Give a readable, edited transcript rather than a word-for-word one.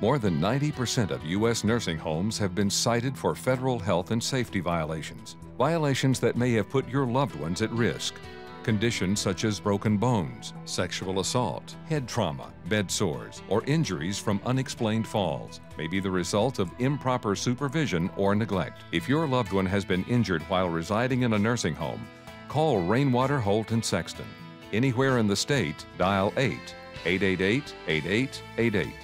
More than 90% of U.S. nursing homes have been cited for federal health and safety violations, violations that may have put your loved ones at risk. Conditions such as broken bones, sexual assault, head trauma, bed sores, or injuries from unexplained falls may be the result of improper supervision or neglect. If your loved one has been injured while residing in a nursing home, call Rainwater, Holt & Sexton. Anywhere in the state, dial 888-8888.